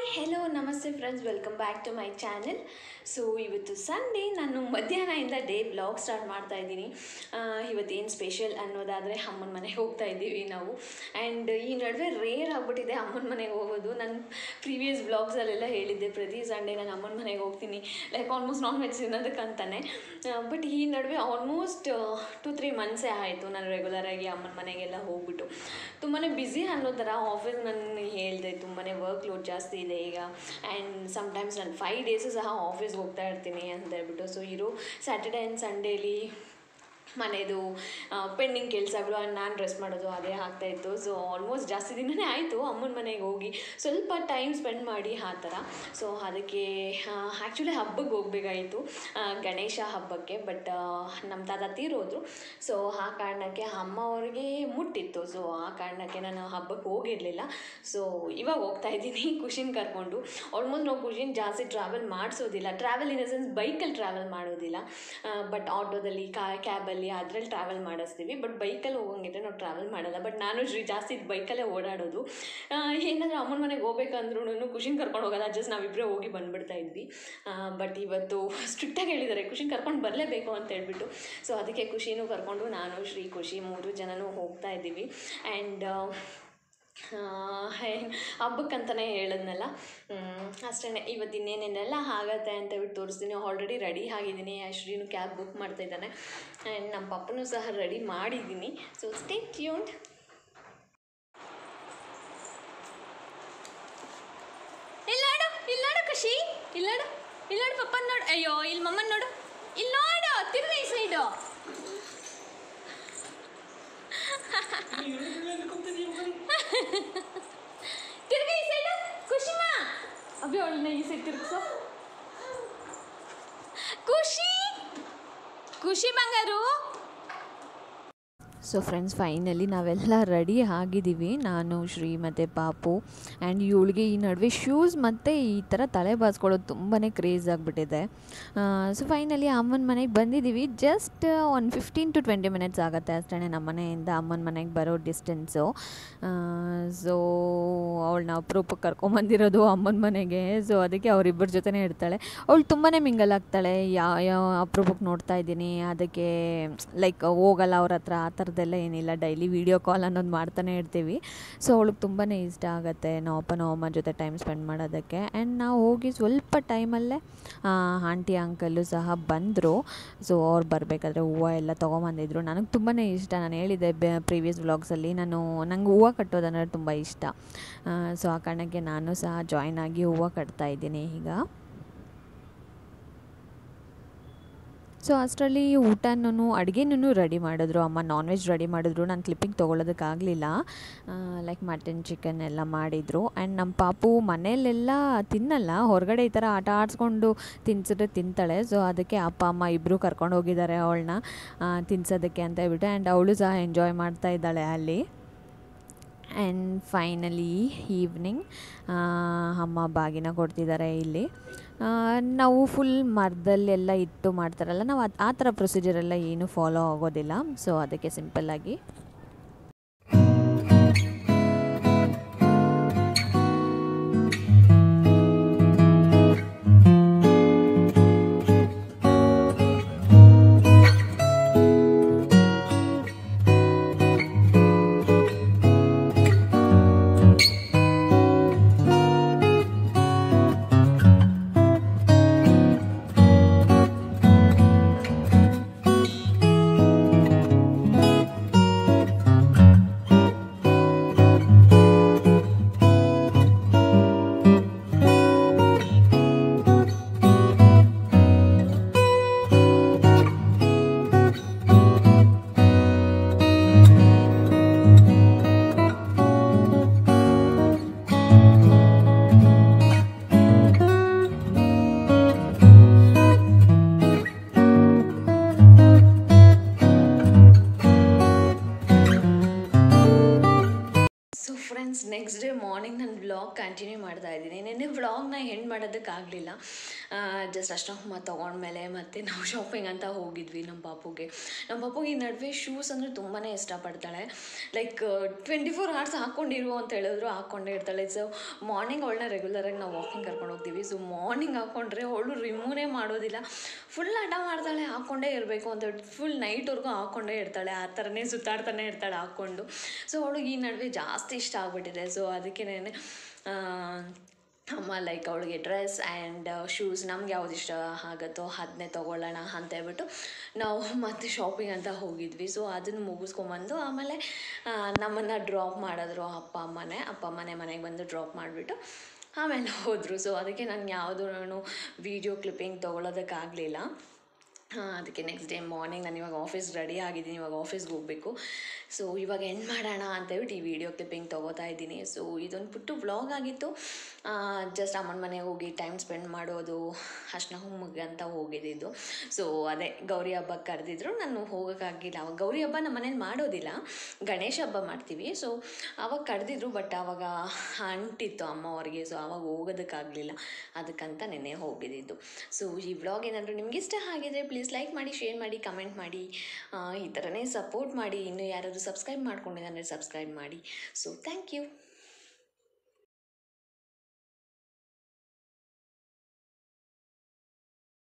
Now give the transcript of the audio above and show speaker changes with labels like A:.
A: Hello ನಮಸ್ತೆ friends, welcome back to my channel. So ಇವತ್ತು Sunday, ನಾನು ಮಧ್ಯಾಹ್ನದಿಂದ ಡೇ ಬ್ಲಾಗ್ ಸ್ಟಾರ್ಟ್ ಮಾಡ್ತಾ ಇದ್ದೀನಿ. ಇವತ್ತೇನು ಸ್ಪೆಷಲ್ ಅನ್ನೋದಾದರೆ ಅಮ್ಮನ ಮನೆಗೆ ಹೋಗ್ತಾ ಇದ್ದೀವಿ ನಾವು. ಆ್ಯಂಡ್ ಈ ನಡುವೆ ರೇರ್ ಆಗಿಬಿಟ್ಟಿದೆ ಅಮ್ಮನ ಮನೆಗೆ ಹೋಗೋದು. ನಾನು ಪ್ರೀವಿಯಸ್ ಬ್ಲಾಗ್ಸಲ್ಲೆಲ್ಲ ಹೇಳಿದ್ದೆ, ಪ್ರತಿ ಸಂಡೇ ನಾನು ಅಮ್ಮನ ಮನೆಗೆ ಹೋಗ್ತೀನಿ, ಲೈಕ್ ಆಲ್ಮೋಸ್ಟ್ ನಾನ್ ವೆಜ್ ತಿನ್ನೋದಕ್ಕಂತಾನೆ. ಬಟ್ ಈ ನಡುವೆ ಆಲ್ಮೋಸ್ಟ್ 2-3 ಮಂತ್ಸೇ ಆಯಿತು ನಾನು ರೆಗ್ಯುಲರಾಗಿ ಅಮ್ಮನ ಮನೆಗೆಲ್ಲ ಹೋಗ್ಬಿಟ್ಟು. ತುಂಬಾ ಬ್ಯುಸಿ ಅನ್ನೋ ಥರ ಆಫೀಸ್ ನಾನು ಹೇಳಿದೆ, ತುಂಬಾ ವರ್ಕ್ ಲೋಡ್ ಜಾಸ್ತಿ ಇದೆ ಈಗ. ಆ್ಯಂಡ್ ಸಮ್ಟೈಮ್ಸ್ ನಾನು 5 ಡೇಸು ಸಹ ಆಫೀಸ್ಗೆ ಹೋಗ್ತಾ ಇರ್ತೀನಿ ಅಂತ ಹೇಳ್ಬಿಟ್ಟು. ಸೊ ಇರೋ ಸ್ಯಾಟರ್ಡೇ ಆ್ಯಂಡ್ ಸಂಡೇಲಿ ಮನೆಯದು ಪೆಂಡಿಂಗ್ ಕೆಲಸಗಳು ಆ್ಯಂಡ್ ನಾನು ರೆಸ್ಟ್ ಮಾಡೋದು ಅದೇ ಆಗ್ತಾಯಿತ್ತು. ಸೊ ಆಲ್ಮೋಸ್ಟ್ ಜಾಸ್ತಿ ದಿನವೇ ಆಯಿತು ಅಮ್ಮನ ಮನೆಗೆ ಹೋಗಿ ಸ್ವಲ್ಪ ಟೈಮ್ ಸ್ಪೆಂಡ್ ಮಾಡಿ ಆ ಥರ. ಸೊ ಅದಕ್ಕೆ ಆ್ಯಕ್ಚುಲಿ ಹಬ್ಬಕ್ಕೆ ಹೋಗಬೇಕಾಯಿತು, ಗಣೇಶ ಹಬ್ಬಕ್ಕೆ. ಬಟ್ ನಮ್ಮ ತಾತ ತೀರೋದ್ರು. ಸೊ ಆ ಕಾರಣಕ್ಕೆ ಅಮ್ಮ ಅವ್ರಿಗೆ ಮುಟ್ಟಿತ್ತು. ಸೊ ಆ ಕಾರಣಕ್ಕೆ ನಾನು ಹಬ್ಬಕ್ಕೆ ಹೋಗಿರಲಿಲ್ಲ. ಸೊ ಇವಾಗ ಹೋಗ್ತಾ ಇದ್ದೀನಿ ಖುಷಿನ ಕರ್ಕೊಂಡು. ಆಲ್ಮೋಸ್ಟ್ ನಾವು ಖುಷಿನ ಜಾಸ್ತಿ ಟ್ರಾವೆಲ್ ಮಾಡಿಸೋದಿಲ್ಲ, ಟ್ರಾವೆಲ್ ಇನ್ ದ ಸೆನ್ಸ್ ಬೈಕಲ್ಲಿ ಟ್ರಾವೆಲ್ ಮಾಡೋದಿಲ್ಲ. ಬಟ್ ಆಟೋದಲ್ಲಿ ಕ್ಯಾಬಲ್ಲಿ ಅದರಲ್ಲಿ ಟ್ರಾವೆಲ್ ಮಾಡಿಸ್ತೀವಿ. ಬಟ್ ಬೈಕಲ್ಲಿ ಹೋಗಂಗಿದ್ರೆ ನಾವು ಟ್ರಾವೆಲ್ ಮಾಡಲ್ಲ. ಬಟ್ ನಾನು ಜಾಸ್ತಿ ಬೈಕಲ್ಲೇ ಓಡಾಡೋದು. ಏನಾದರೂ ಅಮ್ಮನ ಮನೆಗೆ ಹೋಗ್ಬೇಕಂದ್ರೂ ಖುಷಿನ ಕರ್ಕೊಂಡು ಹೋಗೋಲ್ಲ, ಜಸ್ಟ್ ನಾವಿಬ್ಬರೇ ಹೋಗಿ ಬಂದುಬಿಡ್ತಾ ಇದ್ವಿ. ಬಟ್ ಇವತ್ತು ಸ್ಟ್ರಿಕ್ಟಾಗಿ ಹೇಳಿದ್ದಾರೆ ಖುಷಿನ ಕರ್ಕೊಂಡು ಬರಲೇಬೇಕು ಅಂತ ಹೇಳ್ಬಿಟ್ಟು. ಸೊ ಅದಕ್ಕೆ ಖುಷಿನೂ ಕರ್ಕೊಂಡು ನಾನು ಖುಷಿ 3 ಜನನೂ ಹೋಗ್ತಾ ಇದ್ದೀವಿ. ಆ್ಯಂಡ್ ಹಬ್ಬಕ್ಕಂತಲೇ ಹೇಳಿದ್ನಲ್ಲ, ಅಷ್ಟೇ. ಇವತ್ತು ಇನ್ನೇನೇನೆಲ್ಲ ಆಗತ್ತೆ ಅಂತ ಹೇಳ್ಬಿಟ್ಟು ತೋರಿಸ್ತೀನಿ. ಆಲ್ರೆಡಿ ರೆಡಿ ಆಗಿದ್ದೀನಿ, ಶ್ರೀನು ಕ್ಯಾಬ್ ಬುಕ್ ಮಾಡ್ತಾಯಿದ್ದಾನೆ. ಆ್ಯಂಡ್ ನಮ್ಮ ಪಪ್ಪನೂ ಸಹ ರೆಡಿ ಮಾಡಿದ್ದೀನಿ. So stay tuned. ಇಲ್ಲಾಡು ಖುಷಿ, ಇಲ್ಲಾಡು ಪಪ್ಪನ ನೋಡು. ಅಯ್ಯೋ ಇಲ್ಲಿ ಮಮ್ಮನ ನೋಡು, ಇಲ್ಲಿ ನೋಡು, ತಿರುಗಿ ಈ ಸೈಡು. ತಿರ್ಗಿ ಈ ಸೈಡು ಖುಷಿಮಾ. ಅಭಿ ಅವಳನ್ನ ಈ ಸೈಡ್ ತಿರ್ಗಿಸೋ. ಖುಷಿ ಬಂಗಾರು.
B: ಸೊ ಫ್ರೆಂಡ್ಸ್, ಫೈನಲಿ ನಾವೆಲ್ಲ ರೆಡಿ ಆಗಿದ್ದೀವಿ, ನಾನು ಶ್ರೀ ಮತ್ತು ಪಾಪು. ಆ್ಯಂಡ್ ಇವಳಿಗೆ ಈ ನಡುವೆ ಶೂಸ್ ಮತ್ತು ಈ ಥರ ತಲೆ ಬಾಚ್ಕೊಳ್ಳೋದು ತುಂಬಾ ಕ್ರೇಜ್ ಆಗಿಬಿಟ್ಟಿದೆ. ಸೊ ಫೈನಲಿ ಅಮ್ಮನ ಮನೆಗೆ ಬಂದಿದ್ದೀವಿ. ಜಸ್ಟ್ ಒಂದು 15 to 20 ಮಿನಿಟ್ಸ್ ಆಗುತ್ತೆ ಅಷ್ಟೇ ನಮ್ಮ ಮನೆಯಿಂದ ಅಮ್ಮನ ಮನೆಗೆ ಬರೋ ಡಿಸ್ಟೆನ್ಸು. ಸೊ ಅವಳನ್ನ ಅಪರೂಪಕ್ಕೆ ಕರ್ಕೊಂಬಂದಿರೋದು ಅಮ್ಮನ ಮನೆಗೆ. ಸೊ ಅದಕ್ಕೆ ಅವರಿಬ್ಬರ ಜೊತೆನೇ ಇರ್ತಾಳೆ. ಅವಳು ತುಂಬಾ ಮಿಂಗಲ್ ಆಗ್ತಾಳೆ. ಯಾವ ಅಪರೂಪಕ್ಕೆ ನೋಡ್ತಾ ಇದ್ದೀನಿ, ಅದಕ್ಕೆ ಲೈಕ್ ಹೋಗಲ್ಲ ಅವ್ರ ಹತ್ರ, ಆ ಥರದ್ದೆಲ್ಲ ಏನಿಲ್ಲ. ಡೈಲಿ ವೀಡಿಯೋ ಕಾಲ್ ಅನ್ನೋದು ಮಾಡ್ತಾನೆ ಇರ್ತೀವಿ. ಸೊ ಅವಳಿಗೆ ತುಂಬಾ ಇಷ್ಟ ಆಗುತ್ತೆ ನಾವು ಅಪ್ಪ ಅಮ್ಮ ಜೊತೆ ಟೈಮ್ ಸ್ಪೆಂಡ್ ಮಾಡೋದಕ್ಕೆ. ಆ್ಯಂಡ್ ನಾವು ಹೋಗಿ ಸ್ವಲ್ಪ ಟೈಮಲ್ಲೇ ಆಂಟಿ ಅಂಕಲ್ಲು ಸಹ ಬಂದರು. ಸೊ ಅವ್ರು ಬರಬೇಕಾದ್ರೆ ಹೂವು ಎಲ್ಲ ತೊಗೊಂಬಂದಿದ್ರು. ನನಗೆ ತುಂಬಾ ಇಷ್ಟ. ನಾನು ಹೇಳಿದ್ದೆ ಪ್ರೀವಿಯಸ್ ವ್ಲಾಗ್ಸಲ್ಲಿ, ನಂಗೆ ಹೂವು ಕಟ್ಟೋದಂದ್ರೆ ತುಂಬ ಇಷ್ಟ. ಸೊ ಆ ಕಾರಣಕ್ಕೆ ನಾನು ಸಹ ಜಾಯ್ನ್ ಆಗಿ ಹೂವು ಕಟ್ತಾಯಿದ್ದೀನಿ ಈಗ. ಸೊ ಅಷ್ಟರಲ್ಲಿ ಊಟನೂ ಅಡುಗೆನೂ ರೆಡಿ ಮಾಡಿದ್ರು ಅಮ್ಮ. ನಾನ್ ವೆಜ್ ರೆಡಿ ಮಾಡಿದ್ರು. ನಾನು ಕ್ಲಿಪ್ಪಿಂಗ್ ತೊಗೊಳೋದಕ್ಕಾಗಲಿಲ್ಲ. ಲೈಕ್ ಮಟನ್ ಚಿಕನ್ ಎಲ್ಲ ಮಾಡಿದರು. ಆ್ಯಂಡ್ ನಮ್ಮ ಪಾಪು ಮನೆಯಲ್ಲೆಲ್ಲ ತಿನ್ನಲ್ಲ, ಹೊರಗಡೆ ಈ ಥರ ಆಟ ಆಡಿಸ್ಕೊಂಡು ತಿನ್ಸಿದ್ರೆ ತಿಂತಾಳೆ. ಸೊ ಅದಕ್ಕೆ ಅಪ್ಪ ಅಮ್ಮ ಇಬ್ಬರು ಕರ್ಕೊಂಡು ಹೋಗಿದ್ದಾರೆ ಅವಳನ್ನ ತಿನ್ಸೋದಕ್ಕೆ ಅಂತ ಹೇಳ್ಬಿಟ್ಟು. ಆ್ಯಂಡ್ ಅವಳು ಸಹ ಎಂಜಾಯ್ ಮಾಡ್ತಾ ಇದ್ದಾಳೆ ಅಲ್ಲಿ. ಆ್ಯಂಡ್ ಫೈನಲಿ ಈವ್ನಿಂಗ್ ಅಮ್ಮ ಬಾಗಿನ ಕೊಡ್ತಿದ್ದಾರೆ ಇಲ್ಲಿ. ನಾವು ಫುಲ್ ಮರದಲ್ಲೆಲ್ಲ ಇಟ್ಟು ಮಾಡ್ತಾರಲ್ಲ, ನಾವು ಆ ಥರ ಪ್ರೊಸೀಜರೆಲ್ಲ ಏನೂ ಫಾಲೋ ಆಗೋದಿಲ್ಲ. ಸೊ ಅದಕ್ಕೆ ಸಿಂಪಲ್ಲಾಗಿ
A: ಮಾರ್ನಿಂಗ್ ನಾನು ವ್ಲಾಗ್ ಕಂಟಿನ್ಯೂ ಮಾಡ್ತಾ ಇದ್ದೀನಿ. ನೆನ್ನೆ ವ್ಲಾಗ್ನ ಎಂಡ್ ಮಾಡೋದಕ್ಕಾಗಲಿಲ್ಲ. ಜಸ್ಟ್ ಅರ್ಶಿನ ತೊಗೊಂಡ್ಮೇಲೆ ಮತ್ತು ನಾವು ಶಾಪಿಂಗ್ ಅಂತ ಹೋಗಿದ್ವಿ ನಮ್ಮ ಪಾಪುಗೆ ಈ ನಡುವೆ ಶೂಸ್ ಅಂದರೆ ತುಂಬಾ ಇಷ್ಟಪಡ್ತಾಳೆ. ಲೈಕ್ 24 hours ಹಾಕ್ಕೊಂಡಿರು ಅಂತ ಹೇಳಿದ್ರು ಹಾಕ್ಕೊಂಡೇ ಇರ್ತಾಳೆ. ಸೊ ಮಾರ್ನಿಂಗ್ ಅವಳನ್ನ ರೆಗ್ಯುಲರಾಗಿ ನಾವು ವಾಕಿಂಗ್ ಕರ್ಕೊಂಡು ಹೋಗ್ತೀವಿ. ಸೊ ಮಾರ್ನಿಂಗ್ ಹಾಕ್ಕೊಂಡ್ರೆ ಅವಳು ರಿಮೂವೇ ಮಾಡೋದಿಲ್ಲ, ಫುಲ್ ಹಠ ಮಾಡ್ತಾಳೆ ಹಾಕ್ಕೊಂಡೇ ಇರಬೇಕು ಅಂತ. ಫುಲ್ ನೈಟ್ವರೆಗೂ ಹಾಕ್ಕೊಂಡೇ ಇರ್ತಾಳೆ, ಆ ಥರನೇ ಸುತ್ತಾಡ್ತಾನೆ ಇರ್ತಾಳೆ ಹಾಕ್ಕೊಂಡು. ಸೊ ಅವಳು ಈ ನಡುವೆ ಜಾಸ್ತಿ ಇಷ್ಟ ಆಗಿಬಿಟ್ಟಿದೆ. ಸೊ ಅದಕ್ಕೇ ಅಮ್ಮ ಲೈಕ್ ಅವಳಿಗೆ ಡ್ರೆಸ್ ಆ್ಯಂಡ್ ಶೂಸ್ ನಮ್ಗೆ ಯಾವ್ದು ಇಷ್ಟ ಆಗುತ್ತೋ ಅದನ್ನೇ ತೊಗೊಳ್ಳೋಣ ಅಂತ ಹೇಳ್ಬಿಟ್ಟು ನಾವು ಮತ್ತೆ ಶಾಪಿಂಗ್ ಅಂತ ಹೋಗಿದ್ವಿ. ಸೊ ಅದನ್ನು ಮುಗಿಸ್ಕೊಂಬಂದು ಆಮೇಲೆ ನಮ್ಮನ್ನು ಡ್ರಾಪ್ ಮಾಡಿದ್ರು ಅಪ್ಪ ಅಮ್ಮನೇ ಮನೆಗೆ ಬಂದು ಡ್ರಾಪ್ ಮಾಡಿಬಿಟ್ಟು ಆಮೇಲೆ ಹೋದರು. ಸೊ ಅದಕ್ಕೆ ನಾನು ಯಾವುದೂ ವೀಡಿಯೋ ಕ್ಲಿಪ್ಪಿಂಗ್ ತೊಗೊಳೋದಕ್ಕಾಗಲಿಲ್ಲ. ಅದಕ್ಕೆ ನೆಕ್ಸ್ಟ್ ಡೇ ಮಾರ್ನಿಂಗ್ ನಾನು ಇವಾಗ ರೆಡಿ ಆಗಿದ್ದೀನಿ, ಇವಾಗ ಆಫೀಸ್ಗೆ ಹೋಗಬೇಕು. ಸೊ ಇವಾಗ ಎಂಡ್ ಮಾಡೋಣ ಅಂತೇಳ್ಬಿಟ್ಟು ಈ ವಿಡಿಯೋ ಕ್ಲಿಪ್ಪಿಂಗ್ ತೊಗೋತಾ ಇದ್ದೀನಿ. ಸೊ ಇದೊಂದು ಪುಟ್ಟು ವ್ಲಾಗ್ ಆಗಿತ್ತು. ಜಸ್ಟ್ ಅಮ್ಮನ ಮನೆಗೆ ಹೋಗಿ ಟೈಮ್ ಸ್ಪೆಂಡ್ ಮಾಡೋದು, ಅರ್ಶಿನ ಕುಂಕುಮಕ್ಕೆ ಅಂತ ಹೋಗಿದ್ದಿದ್ದು. ಸೊ ಅದೇ ಗೌರಿ ಹಬ್ಬಕ್ಕೆ ಕರೆದಿದ್ರು, ನಾನು ಹೋಗೋಕ್ಕಾಗಿಲ್ಲ. ಅವಾಗ ಗೌರಿ ಹಬ್ಬ ನಮ್ಮ ಮನೇಲಿ ಮಾಡೋದಿಲ್ಲ, ಗಣೇಶ ಹಬ್ಬ ಮಾಡ್ತೀವಿ. ಸೊ ಅವಾಗ ಕರೆದಿದ್ರು, ಬಟ್ ಆವಾಗ ಅಂಟಿತ್ತು ಅಮ್ಮ ಅವ್ರಿಗೆ. ಸೊ ಆವಾಗ ಹೋಗೋದಕ್ಕಾಗಲಿಲ್ಲ, ಅದಕ್ಕಂತ ನೆನ್ನೆ ಹೋಗಿದ್ದಿದ್ದು. ಸೊ ಈ ವ್ಲಾಗ್ ಏನಾದರೂ ನಿಮ್ಗೆ ಇಷ್ಟ ಆಗಿದ್ರೆ ಪ್ಲೀಸ್ ಲೈಕ್ ಮಾಡಿ, ಶೇರ್ ಮಾಡಿ, ಕಮೆಂಟ್ ಮಾಡಿ, ಈ ಥರನೇ ಸಪೋರ್ಟ್ ಮಾಡಿ. ಇನ್ನೂ ಯಾರಾದರೂ ಸಬ್ಸ್ಕ್ರೈಬ್ ಮಾಡ್ಕೊಂಡಿದ್ದಾರೆ ಸಬ್ಸ್ಕ್ರೈಬ್ ಮಾಡಿ. So thank you.